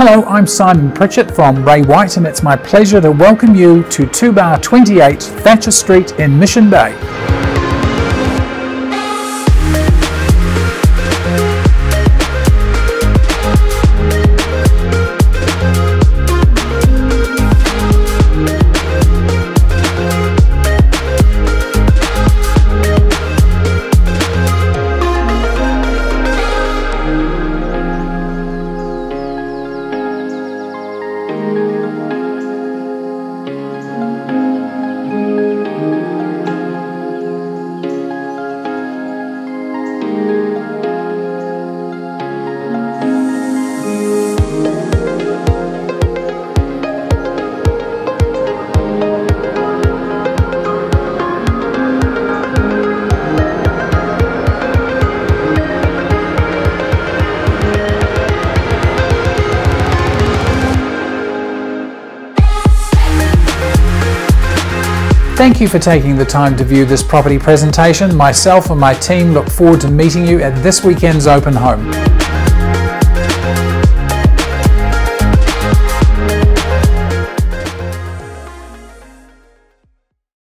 Hello, I'm Simon Pritchett from Ray White, and it's my pleasure to welcome you to 2 28 Thatcher Street in Mission Bay. Thank you for taking the time to view this property presentation. Myself and my team look forward to meeting you at this weekend's open home.